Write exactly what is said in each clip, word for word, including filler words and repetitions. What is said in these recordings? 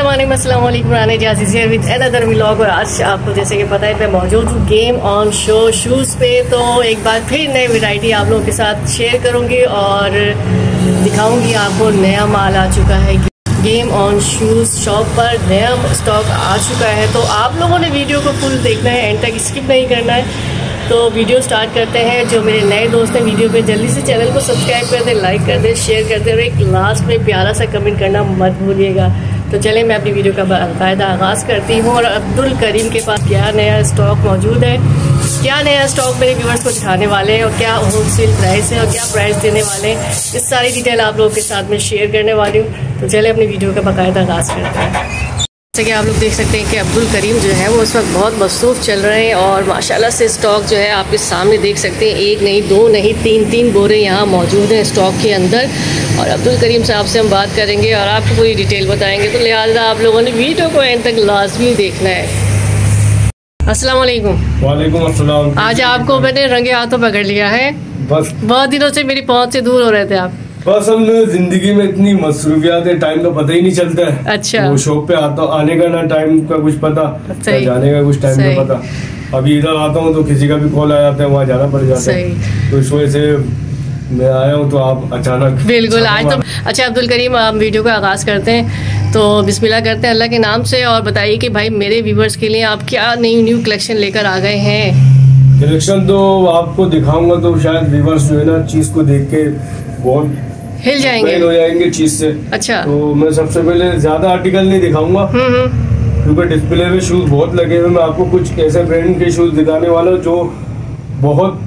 अस्सलाम वालेकुम Rani Jazeez here with another vlog. और आज आपको जैसे कि पता है मैं मौजूद हूँ गेम ऑन शो शूज़ पे। तो एक बार फिर नई वैरायटी आप लोगों के साथ शेयर करूँगी और दिखाऊँगी आपको नया माल आ चुका है। गेम ऑन शूज़ शॉप पर नया स्टॉक आ चुका है, तो आप लोगों ने वीडियो को फुल देखना है, एंड तक स्किप नहीं करना है। तो वीडियो स्टार्ट करते हैं। जो मेरे नए दोस्त हैं वीडियो पे जल्दी से चैनल को सब्सक्राइब कर दें, लाइक कर दें, शेयर कर दें और एक लास्ट में प्यारा सा कमेंट करना मत भूलिएगा। तो चलें मैं अपनी वीडियो का बाकायदा आगाज़ करती हूँ और अब्दुल करीम के पास क्या नया स्टॉक मौजूद है, क्या नया स्टॉक मेरे व्यूअर्स को दिखाने वाले हैं और क्या होलसेल प्राइस है और क्या प्राइस देने वाले हैं, इस सारी डिटेल आप लोगों के साथ में शेयर करने वाली हूँ। तो चले अपनी वीडियो का बाकायदा आगाज़ करते हैं। जैसे कि आप लोग देख सकते हैं कि अब्दुल करीम जो है वो इस वक्त बहुत मसरूफ़ चल रहे हैं और माशाल्लाह से स्टॉक जो है आपके सामने देख सकते हैं, एक नहीं दो नहीं तीन तीन बोरे यहाँ मौजूद हैं स्टॉक के अंदर। और अब्दुल करीम साहब से हम बात करेंगे और आपको पूरी डिटेल बताएंगे, तो लिहाजा आप लोगों ने वीडियो को एंड तक लाजमी देखना है। अस्सलाम वालेकुम। वालेकुम अस्सलाम। आज आपको मैंने रंगे हाथों पकड़ लिया है, बस बहुत दिनों से मेरी पहुँच से दूर हो रहे थे आप। बस हम जिंदगी में इतनी मसरूफियात है, टाइम का पता ही नहीं चलता है। अच्छा। वो शॉप पे आता आने का ना टाइम का कुछ पता, जाने का कुछ टाइम का पता। अभी इधर आता हूँ तो किसी का भी कॉल आ जाता है, वहाँ जाना पड़ जाता है, तो इस वजह से मैं आया हूँ। तो आप अचानक बिल्कुल आज तो अच्छा अब्दुल करीम हम वीडियो का आगाज़ करते हैं, तो बिस्मिल्लाह करते हैं अल्लाह के नाम से। और बताइए कि भाई मेरे व्यूवर्स के लिए आप क्या न्यू न्यू कलेक्शन लेकर आ गए हैं। कलेक्शन तो आपको दिखाऊंगा तो शायद व्यूवर्स जो है ना चीज को देख के बहुत हिल जाएंगे हो जाएंगे चीज से। अच्छा। तो मैं सबसे पहले ज्यादा आर्टिकल नहीं दिखाऊंगा क्योंकि डिस्प्ले में शूज बहुत लगे हुए। मैं आपको कुछ ऐसे ब्रांड के शूज दिखाने वाला हूँ जो बहुत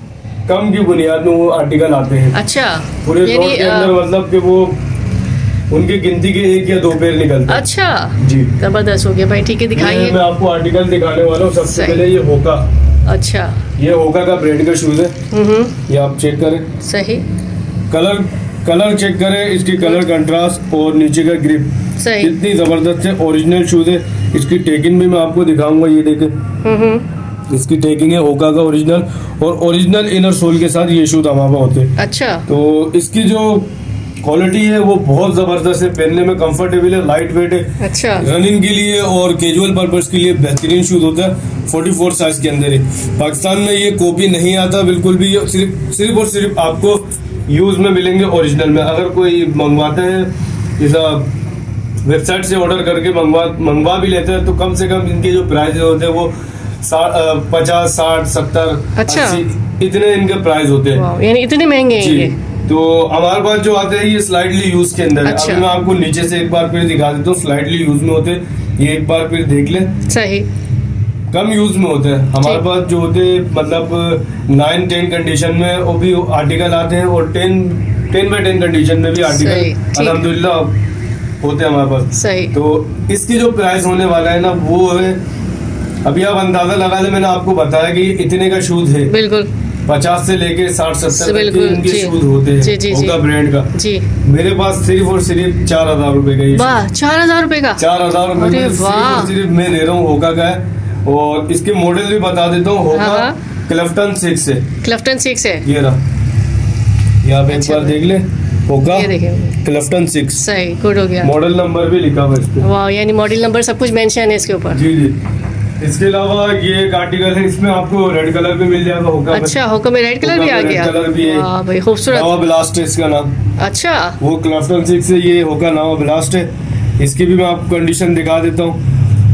कम की बुनियाद में वो आर्टिकल आते हैं। अच्छा। पूरे रोड के अंदर मतलब कि वो उनकी गिनती के एक या दो पैर निकलते हैं। अच्छा जी, जबरदस्त हो गया भाई। ठीक है दिखाइए। मैं आपको आर्टिकल दिखाने वाला हूँ। सबसे पहले ये होका। अच्छा। ये होका का ब्रांड का शूज है, ये आप चेक करें। सही। कलर कलर चेक करें, इसकी कलर कंट्रास्ट और नीचे का ग्रिप सही कितनी जबरदस्त है। ओरिजिनल शूज है। इसकी टेकिंग भी मैं आपको दिखाऊंगा, ये देखें इसकी टेकिंग है होका का ओरिजिनल, और ओरिजिनल इनर सोल के साथ ये शूज हमारे पास होते हैं। अच्छा। तो इसकी जो क्वालिटी है वो बहुत जबरदस्त है, पहनने में कंफर्टेबल है, लाइट वेट है। अच्छा। रनिंग के लिए और कैजुअल पर्पस के लिए बेहतरीन शूज होता है। चौवालीस साइज के अंदर है। पाकिस्तान में ये कॉपी नहीं आता बिल्कुल भी, सिर्फ सिर्फ और सिर्फ आपको यूज में मिलेंगे ओरिजिनल में। अगर कोई मंगवाते हैं इस वेबसाइट से ऑर्डर करके मंगवा मंगवा भी लेते हैं तो कम से कम इनके जो प्राइस होते हैं वो पचास साठ सत्तर अच्छा इतने इनके प्राइस होते हैं, यानी इतने महंगे हैं। तो हमारे पास जो आते हैं ये स्लाइडली यूज के अंदर अच्छा। है। अभी मैं आपको नीचे से एक बार फिर दिखा देता हूँ, स्लाइडली यूज में होते हैं, ये एक बार फिर देख ले। सही। कम यूज में होते हैं हमारे पास जो होते हैं, मतलब नाइन टेन कंडीशन में वो भी आर्टिकल आते हैं और ten ten by ten condition में भी आर्टिकल अल्हम्दुलिल्लाह होते हैं हमारे पास। सही। तो इसकी जो प्राइस होने वाला है ना वो है, अभी आप अंदाजा लगा ले, मैंने आपको बताया कि इतने का शूज है। बिल्कुल। पचास से लेके साठ सत्तर तक के इनके शूज होते हैं होका ब्रांड का। जी। मेरे पास सिर्फ और सिर्फ चार हजार रूपए का। वाह, चार हजार रूपए का। चार हजार रूपए सिर्फ मैं दे रहा हूँ होका का है। और इसके मॉडल भी बता देता हूँ, होका क्लिफ्टन सिक्स है। क्लिफ्टन सिक्स है, ये रहा, ये आप एक बार देख ले, होका क्लिफ्टन सिक्स। सही, गुड हो गया। मॉडल नंबर भी लिखा हुआ इस पे। वाह, यानी मॉडल नंबर सब कुछ मेंशन है इसके ऊपर। जी जी। इसके अलावा ये एक आर्टिकल है, इसमें आपको रेड कलर भी मिल जाएगा होका। अच्छा, होका में रेड कलर भी आ गया। कलर भी है। वाह भाई खूबसूरत। नावा ब्लास्ट है इसका नाम। अच्छा। वो क्लिफ्टन सिक्स है, ये होका नावा ब्लास्ट है। इसकी भी मैं आपको कंडीशन दिखा देता हूँ।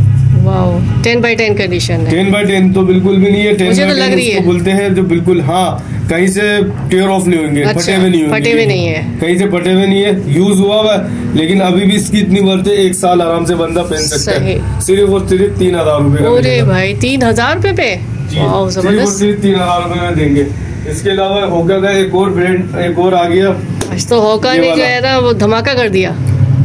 टेन बाई टेन कंडीशन है। टेन बाई टेन तो बिल्कुल भी नहीं है, टेन बाई टेन उसको बोलते हैं जो बिल्कुल, हाँ कहीं से टेयर ऑफ नहीं होंगे। अच्छा, फटे हुए नहीं होंगे, फटे हुए नहीं है, कहीं से फटे हुए नहीं है, यूज हुआ हुआ है, लेकिन अभी भी इसकी इतनी वर्थ है, एक साल आराम से बंदा पहन सकता है। सिर्फ और सिर्फ तीन हजार रूपए। अरे भाई तीन हजार रूपए पे सिर्फ और सिर्फ तीन हजार रूपए में देंगे। इसके अलावा होका का एक और ब्रांड एक और आ गया। तो होका ने जो है ना वो धमाका कर दिया।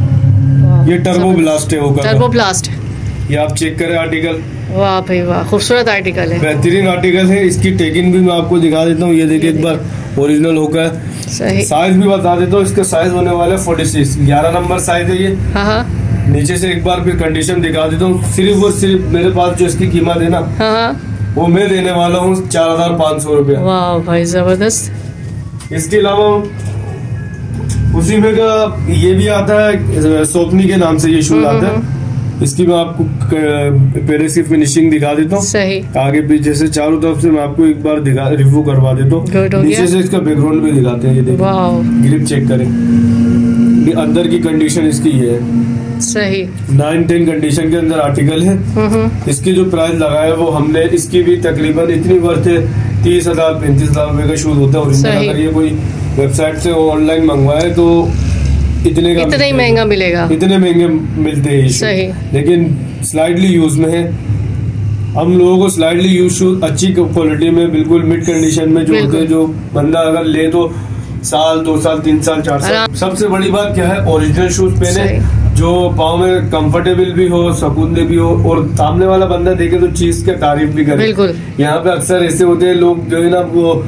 ये टर्बो ब्लास्ट है होका, टर्बो ब्लास्ट। ये आप चेक करें आर्टिकल। वाह भाई वाह, खूबसूरत आर्टिकल है, बेहतरीन आर्टिकल है। इसकी टेकिंग भी मैं आपको दिखा देता हूँ, ये देखिए एक बार, ओरिजिनल होका है। सही। साइज भी बता देता हूँ, इसका साइज होने वाला है फोर्टी सिक्स, ग्यारह नंबर साइज है ये। हाँ। नीचे से एक बार फिर कंडीशन दिखा देता हूँ। सिर्फ और सिर्फ मेरे पास जो इसकी कीमत है ना, हाँ, वो मैं देने वाला हूँ चार हजार पाँच सौ रूपया। वाह भाई जबरदस्त। इसके अलावा उसी में का ये भी आता है, सोपनी के नाम से ये शूज आता है। इसकी मैं आपको पहले की फिनिशिंग दिखा देता हूँ, सही आगे पीछे से चारों तरफ से मैं आपको एक बार दिखा रिव्यू करवा देता हूँ। नीचे से इसका बैकग्राउंड भी दिखाते हैं, ये देखिए ग्रिप चेक करें, अंदर की कंडीशन इसकी ये है, सही नाइन टेन कंडीशन के अंदर आर्टिकल है। इसकी जो प्राइस लगाया है वो हमने, इसकी भी तकरीबन इतनी वर्थ है, तीस हजार पैंतीस हजार रुपए का शूज होता है। अगर ये कोई वेबसाइट से ऑनलाइन मंगवाए तो इतने का इतना ही महंगा मिलेगा, इतने महंगे मिलते हैं सही। लेकिन स्लाइडली यूज में है, हम लोगों को स्लाइडली यूज शूज अच्छी क्वालिटी में, बिल्कुल मिड कंडीशन में जो होते हैं, जो बंदा अगर ले तो साल दो साल तीन साल चार साल। सबसे बड़ी बात क्या है, ओरिजिनल शूज पहने जो पाँव में कंफर्टेबल भी हो, सुकून भी हो, और सामने वाला बंदा देखे तो चीज की तारीफ भी करे। यहाँ पे अक्सर ऐसे होते हैं लोग जो है ना, वो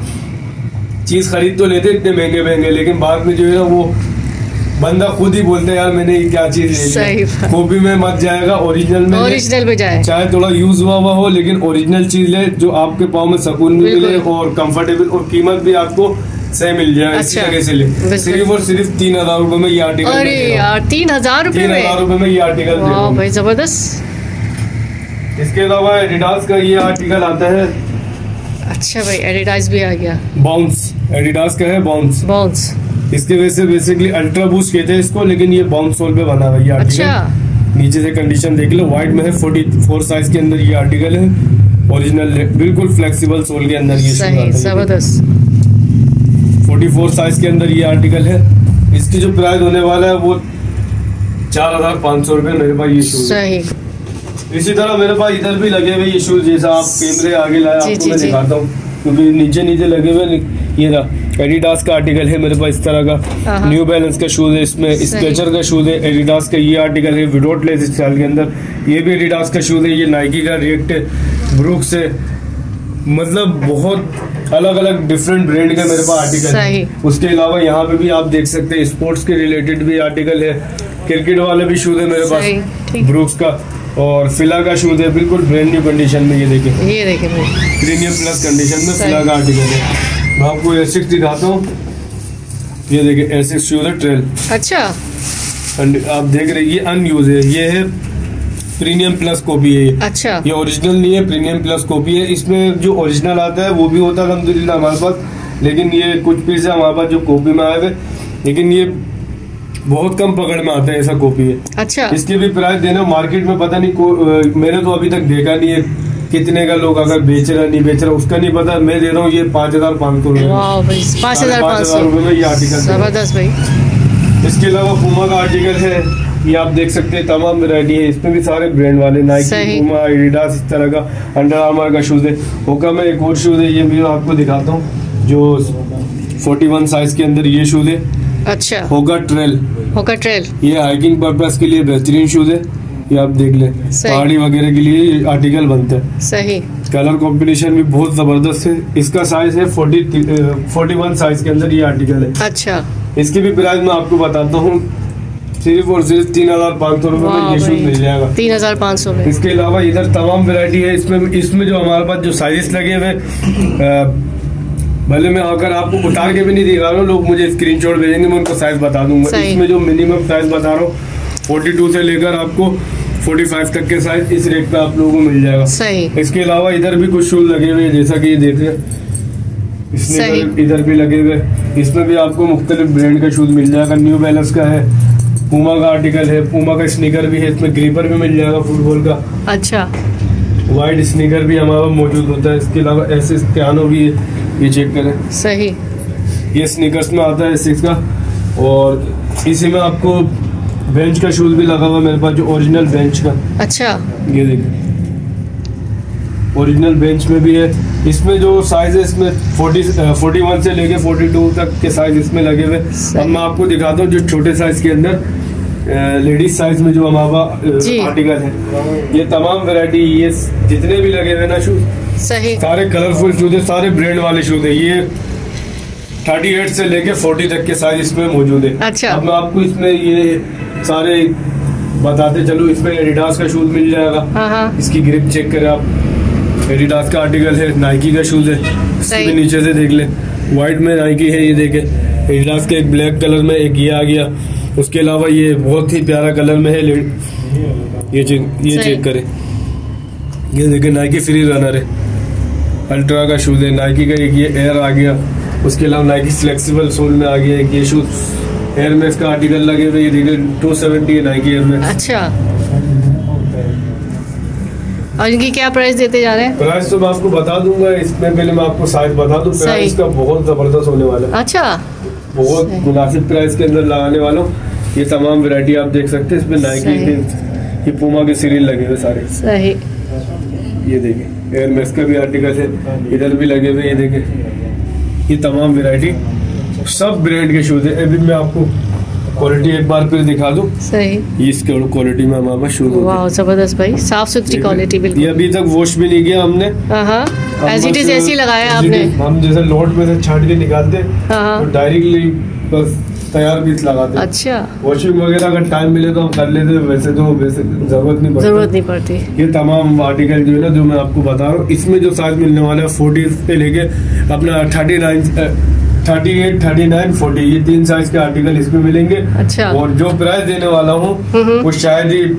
चीज खरीद तो लेते इतने महंगे महंगे, लेकिन बाद में जो है ना वो बंदा खुद ही बोलते हैं यार मैंने क्या चीज ले, कॉपी में मत जाएगा, ओरिजिनल में ओरिजिनल में जाए। चाहे थोड़ा यूज हुआ हुआ हो, लेकिन ओरिजिनल चीज ले जो आपके पाँव में सुकून भी मिले और कंफर्टेबल, और कीमत भी आपको सही मिल जाए। अच्छा, इसी से ले सिर्फ और सिर्फ तीन हजार रूपए में ये आर्टिकल। अरे यार तीन हजार रूपए तीन हजार रूपए में ये आर्टिकल भाई जबरदस्त। इसके अलावा एडिडास का ये आर्टिकल आता है। अच्छा भाई एडिडास भी आ गया, बाउंस एडिडास का है, बाउंस बाउंस इसके वजह से बेसिकली अल्ट्रा बूस्ट कहते हैं इसको, लेकिन ये बाउंस सोल पे बना हुआ ये आर्टिकल। अच्छा। नीचे से कंडीशन देख लो, व्हाइट में है, फोर्टी फोर साइज के अंदर ये आर्टिकल है, ओरिजिनल बिल्कुल फ्लेक्सिबल सोल के अंदर ये जबरदस्त फोर्टी फोर साइज के अंदर ये आर्टिकल है। इसकी जो प्राइस होने वाला है वो चार हजार पाँच सौ रूपये मेरे पास ये शूज। सही। इसी तरह मेरे पास इधर भी लगे हुए ये शूज, जैसा आप कैमरे आगे लाए आपको मैं दिखाता हूँ, क्योंकि नीचे नीचे लगे हुए ये रहा एडिडास का आर्टिकल है मेरे पास इस तरह का, न्यू बैलेंस का शूज है, इसमें स्केचर का शूज है, एडिडास का ये आर्टिकल है विदाउट लेस स्टाइल के अंदर, ये भी एडिडास का शूज है, ये नाइकी का रिएक्ट ब्रूक्स है, मतलब बहुत अलग अलग डिफरेंट ब्रांड के मेरे पास आर्टिकल है। उसके अलावा यहाँ पे भी आप देख सकते हैं स्पोर्ट्स के रिलेटेड भी आर्टिकल है, क्रिकेट वाले भी शूज है मेरे पास ब्रूक्स का, और फिला का शूज है बिल्कुल ब्रांड न्यू कंडीशन में, ये देखें ये देखें प्रीमियम प्लस कंडीशन में फिला का आर्टिकल है। मैं आपको एसिक्स दिखाता हूँ, ये देखिए एसिक्स शूज है ट्रेल। अच्छा आप देख रहे हैं ये अनयूज है, ये है प्रीमियम प्लस कॉपी है ये। अच्छा ये ओरिजिनल नहीं है, प्रीमियम प्लस कॉपी है। इसमें जो ओरिजिनल आता है वो भी होता है अल्हम्दुलिल्लाह हमारे पास, लेकिन ये कुछ पीस है हमारे पास जो कॉपी में आए हुए, लेकिन ये बहुत कम पकड़ में आता है, ऐसा कॉपी है। अच्छा इसके भी प्राइस देना मार्केट में पता नहीं को, मैंने तो अभी तक देखा नहीं है कितने का लोग अगर बेच रहा नहीं बेच रहा उसका नहीं पता, मैं दे रहा हूँ ये पाँच हजार पाँच सौ पाँच हजार पाँच सौ रूपये में ये आर्टिकल जबरदस्त भाई। इसके अलावा पूमा का आर्टिकल है, ये आप देख सकते हैं तमाम वैरायटी है, इसमें भी सारे ब्रांड वाले नाइकी पूमा एडिडास इस तरह का, अंडर आर्मर का शूज है। होका में एक और शूज है, ये भी आपको दिखाता हूँ जो फोर्टी वन साइज के अंदर ये शूज है। अच्छा होका ट्रेल, होका ट्रेल ये हाइकिंग पर्पस के लिए बेहतरीन शूज है, ये आप देख लें पहाड़ी वगैरह के लिए आर्टिकल बनते हैं। सही। कलर कॉम्बिनेशन भी बहुत जबरदस्त है, इसका साइज है फोर्टी फोर्टी वन साइज के अंदर ये आर्टिकल है। अच्छा इसकी भी प्राइस मैं आपको बताता हूँ, सिर्फ और सिर्फ तीन हजार पाँच सौ रूपये में ये शूज मिल जाएगा, तीन हजार पाँच सौ में। इसके अलावा इधर तमाम वैरायटी है, इसमें इसमें जो हमारे पास जो साइजेस लगे हुए, भले मैं अगर आपको उतार के भी नहीं दिखा रहा हूँ, लोग मुझे स्क्रीनशॉट भेजेंगे मैं उनको साइज बता दूंगा। इसमें जो मिनिमम साइज बता रहा हूँ फोर्टी टू से लेकर आपको फोर्टी फाइव तक के साइज इस रेट पे आप लोगों को मिल जाएगा। सही। इसके अलावा इधर भी कुछ शूज लगे हुए हैं, जैसा कि ये देख रहे इसमें इधर भी लगे हुए, इसमें भी आपको मुख्तलिफ ब्रांड का शूज मिल जाएगा। न्यू बैलेंस का है, पूमा का आर्टिकल है, पूमा का स्नीकर भी है, इसमें ग्रीपर भी मिल जाएगा फुटबॉल का। अच्छा वाइट स्नीकर भी हमारा मौजूद होता है। इसके अलावा ऐसे कैनो भी है, ये चेक करें। सही। ये स्नीकर्स में आता है सिक्स का, और इसी में आपको बेंच का शूज भी लगा हुआ मेरे पास, जो ओरिजिनल बेंच का। अच्छा ये देखिए ओरिजिनल बेंच में भी है। इसमें जो साइज है इसमें फोर्टी फोर्टी वन से लेके फोर्टी टू तक के साइज इसमें लगे हुए। अब मैं आपको दिखाता हूँ जो छोटे साइज के अंदर लेडीज साइज में जो हमारा आर्टिकल है, ये तमाम वैरायटी ये जितने भी लगे हुए ना शूज, सही सारे कलरफुल शूज है, सारे ब्रांड वाले शूज है। ये थर्टी एट से लेके फोर्टी तक के साइज इसमें मौजूद है। अच्छा। अब मैं आपको इसमें ये सारे बताते चलो, इसमें एडिडास का शूज मिल जाएगा। हाँ। इसकी ग्रिप चेक करें आप, एडिडास का आर्टिकल है, नाइकी का शूज है, इसके नीचे से देख ले, व्हाइट में नाइकी है, ये देखे एडिडास के एक ब्लैक कलर में, एक ये आ गया। उसके अलावा ये बहुत ही प्यारा कलर में है, ये चेक ये चेक करें, ये देखिए नाइकी फ्री रनर है, अल्ट्रा का शूज है नाइकी का। एक ये एयर आ गया, उसके अलावा नाइकी फ्लेक्सिबल सोल में आ गया एक ये शूज। एयर में इसका आर्टिकल लगे हुए, ये देखिए टू सेवेंटी है नाइकी एयर में। अच्छा, और इनकी क्या प्राइस देते जा रहे हैं? प्राइस तो मैं आपको बता दूंगा, इसमें पहले मैं आपको साइज बता दूं, प्राइस का बहुत जबरदस्त होने वाला है। अच्छा, बहुत मुनासिब प्राइस के अंदर लगाने वाला हूँ। ये तमाम वैरायटी आप देख सकते हैं, इसमें नाइकी के, ये पूमा के सीरियल लगे हुए सारे। सही, ये देखिए एयर मैक्स का भी आर्टिकल है, इधर भी लगे हुए, ये देखिए ये तमाम वैरायटी सब ब्रांड के शूज है। अभी मैं आपको क्वालिटी एक बार फिर दिखा दूं। सही, ये इसके क्वालिटी में हमारे पास शूज वाह जबरदस्त भाई, साफ सुथरी क्वालिटी बिल्कुल। ये अभी तक वॉश भी नहीं किया हमने, एज इट इज ऐसी लगाया आपने। हम जैसे लोड में से छाट के निकालते तो डायरेक्टली बस तैयार पीस लगाते। अच्छा, वॉशिंग वगैरह अगर टाइम मिले तो हम कर लेते, वैसे तो वैसे जरूरत नहीं पड़ती जरूरत नहीं पड़ती। ये तमाम आर्टिकल जो है ना जो मैं आपको बता रहा हूँ, इसमें जो साइज मिलने वाला है फोर्टी से लेके अपना thirty nine thirty eight thirty nine forty, ये तीन साइज के आर्टिकल इसमें मिलेंगे। अच्छा, और जो प्राइस देने वाला हूँ वो शायद ही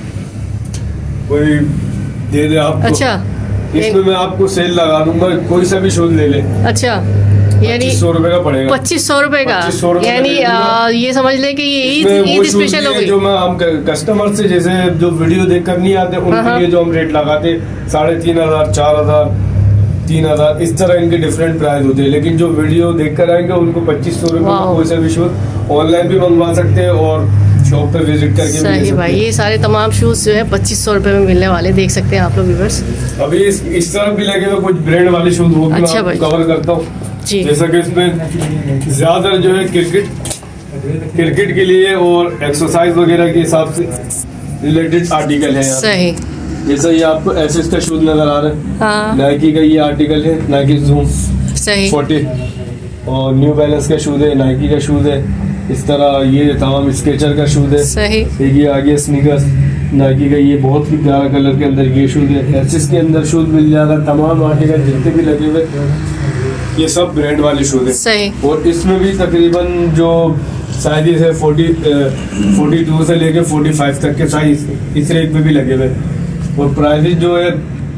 कोई दे दे आपको। अच्छा, इसमें मैं आपको सेल लगा दूंगा, कोई सा भी शूज ले ले। अच्छा, यानी सौ रुपए का पड़ेगा, पच्चीस सौ रुपए का, यानी ये समझ ले कि ये ईद ईद स्पेशल हो गई। जो मैं हम कस्टमर से जैसे जो वीडियो देख कर नहीं आते उनके लिए जो हम रेट लगाते साढ़े तीन हजार चार हजार तीन हजार इस तरह इनके डिफरेंट प्राइस होते हैं, लेकिन जो वीडियो देख कर आएंगे उनको पच्चीस सौ रुपए कोई सा भी शूज ऑनलाइन भी मंगवा सकते हैं और शॉप पे विजिट करके। सही भाई, ये सारे तमाम शूज जो है पच्चीस सौ रुपए में मिलने वाले, देख सकते हैं आप लोग व्यूअर्स। अभी इस, इस तरफ भी लगे हुए कुछ ब्रांड वाले शूज, वो भी अच्छा मैं कवर करता हूँ। जैसा कि इसमें ज्यादा जो है क्रिकेट क्रिकेट के लिए और एक्सरसाइज वगैरह के हिसाब से रिलेटेड आर्टिकल है। सही, जैसा ये आपको एसिस का शूज नजर आ रहा है, हाँ। नाइकी का ये आर्टिकल है, नाइकी जूम सही फोर्टी, और न्यू बैलेंस का शूज है, नाइकी का शूज है। इस तरह ये तमाम स्केचर का शूज है। सही, एक ये आगे स्नीकर्स नाइकी का, ये बहुत ही प्यारा कलर के अंदर ये शूज है। एसिस के अंदर शूज मिल जाएगा, तमाम आर्टिकल जितने भी लगे हुए ये सब ब्रांड वाले शूज है। सही, और इसमें भी तकरीबन जो साइज है फोर्टी फोर्टी टू से लेके फोर्टी फाइव तक के साइज इस रेट में भी लगे हुए। और प्राइस जो है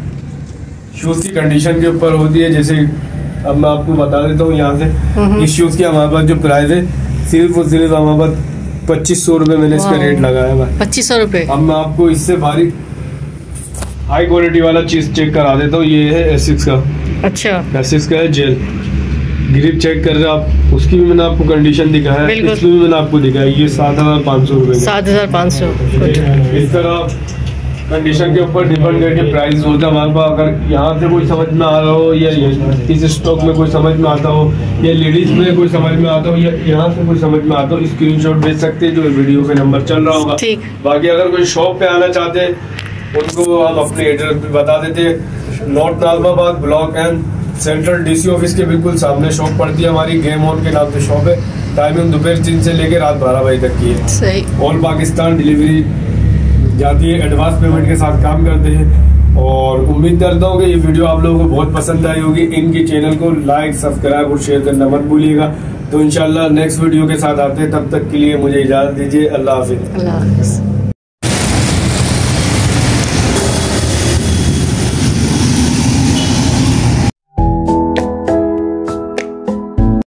शूज की कंडीशन के ऊपर होती है। जैसे अब मैं आपको बता देता हूँ यहाँ से, इस शूज की हमारे पास जो प्राइस है सिर्फ और सिर्फ हमारे पास पच्चीस सौ रुपए मैंने इसका रेट लगाया है, पच्चीस सौ रुपए। अब मैं आपको इससे भारी हाई क्वालिटी वाला चीज चेक करा देता हूँ। ये है एसिक्स का। अच्छा, एसिक्स का है जेल, ग्रिप चेक कर रहे हैं आप, उसकी भी मैंने आपको कंडीशन दिखाया है, इसमें भी मैंने आपको दिखाया। ये सात हजार पाँच सौ रुपए सात हजार पाँच सौ इस तरह कंडीशन के ऊपर डिपेंड करके प्राइस होता है हमारे पास। अगर यहाँ से कोई समझ में आ रहा हो या इस स्टॉक में कोई समझ में आता हो या लेडीज में कोई समझ में आता हो या यहाँ से कोई समझ में आता हो, स्क्रीनशॉट भेज सकते हैं, जो वीडियो पे नंबर चल रहा होगा। बाकी अगर कोई शॉप पे आना चाहते हैं उनको हम अपने एड्रेस भी बता देते हैं। North Nazimabad block and central DC office के बिल्कुल सामने शॉप पड़ती है हमारी, गेम ऑन के नाम से शॉप है। टाइमिंग दोपहर तीन से लेकर रात बारह बजे तक की है। सही, ऑल पाकिस्तान डिलीवरी जाती है, एडवांस पेमेंट के साथ काम करते हैं। और उम्मीद करता हूँ कि ये वीडियो आप लोगों को बहुत पसंद आई होगी। इनकी चैनल को लाइक सब्सक्राइब और शेयर करना मत भूलिएगा। तो इंशाल्लाह नेक्स्ट वीडियो के साथ आते हैं, तब तक के लिए मुझे इजाजत दीजिए। अल्लाह हाफिज।